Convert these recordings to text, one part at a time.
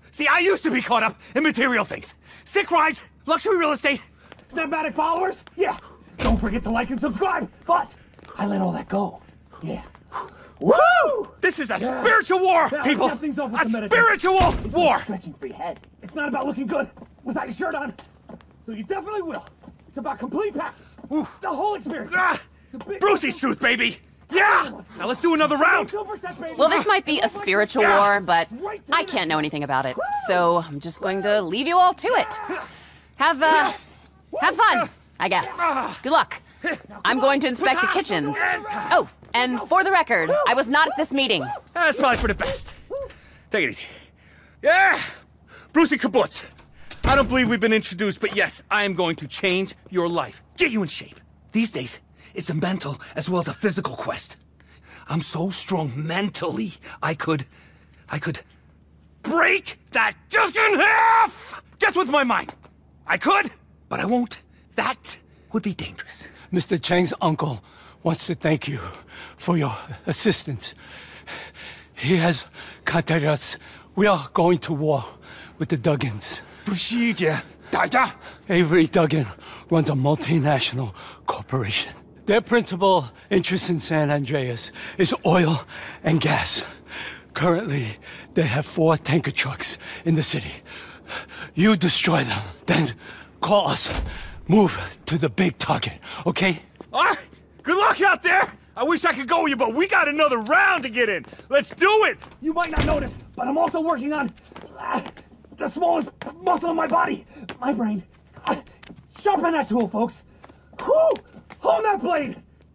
See, I used to be caught up in material things. Sick rides, luxury real estate, Snapmatic followers. Yeah. Don't forget to like and subscribe. But I let all that go. Yeah. Woo! This is a spiritual war, people. A spiritual war. Like stretching for your head. It's not about looking good without your shirt on. Though you definitely will. It's about complete package. The whole experience. Brucey's truth, baby. Yeah! Now let's do another round. Well, this might be a spiritual war, but I can't know anything about it. So I'm just going to leave you all to it. Have fun, I guess. Good luck. I'm going to inspect the kitchens. Oh, and for the record, I was not at this meeting. That's probably for the best. Take it easy. Yeah! Brucey Kibbutz. I don't believe we've been introduced, but yes, I am going to change your life. Get you in shape. These days, it's a mental as well as a physical quest. I'm so strong mentally, I could break that just in half! Just with my mind. I could, but I won't. That would be dangerous. Mr. Chang's uncle wants to thank you for your assistance. He has contacted us. We are going to war with the Duggins. Avery Duggan runs a multinational corporation. Their principal interest in San Andreas is oil and gas. Currently, they have 4 tanker trucks in the city. You destroy them, then call us. Move to the big target, okay? All right, good luck out there. I wish I could go with you, but we got another round to get in. Let's do it. You might not notice, but I'm also working on the smallest muscle in my body, my brain. Sharpen that tool, folks. Whew! Hold that blade.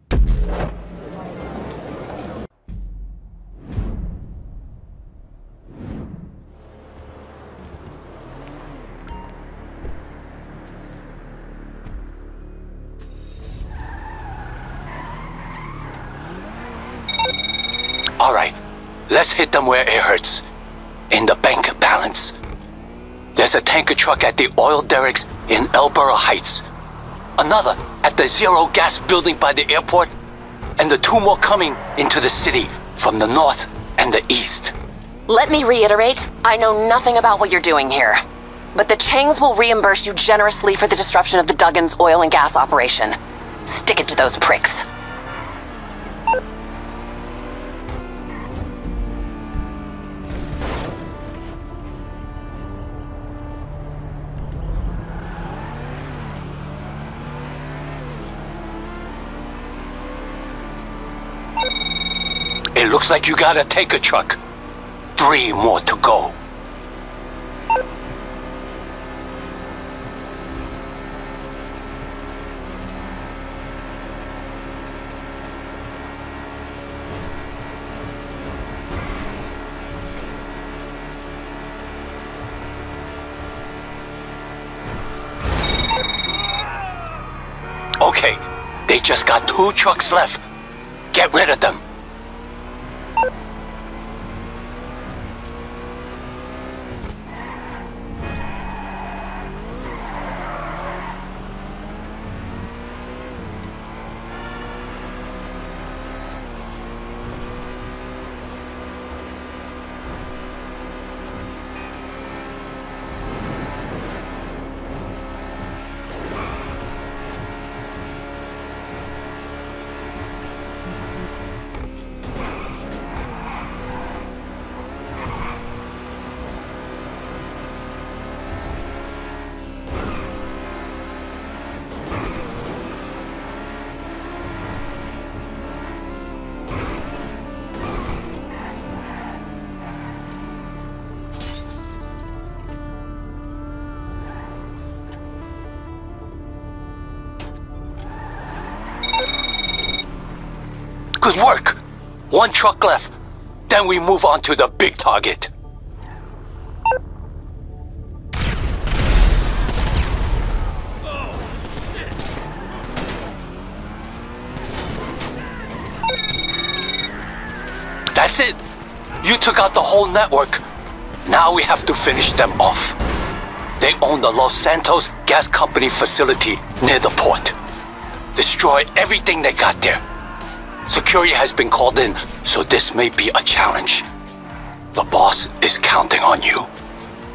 All right, let's hit them where it hurts. In the bank balance. There's a tanker truck at the oil derricks in Elborough Heights. Another at the Zero Gas building by the airport. And the 2 more coming into the city from the north and the east. Let me reiterate, I know nothing about what you're doing here. But the Changs will reimburse you generously for the disruption of the Duggins oil and gas operation. Stick it to those pricks. It looks like you got a tanker truck. 3 more to go. Okay, they just got 2 trucks left. Get rid of them. Good work. 1 truck left. Then we move on to the big target. That's it. You took out the whole network. Now we have to finish them off. They own the Los Santos Gas Company facility near the port. Destroy everything they got there. Security has been called in, so this may be a challenge. The boss is counting on you.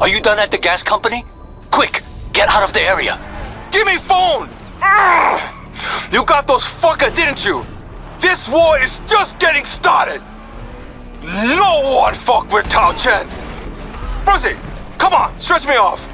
Are you done at the gas company? Quick, get out of the area. Give me phone! You got those fucker, didn't you? This war is just getting started. No one fuck with Tao Chen. Brucey, come on, stretch me off.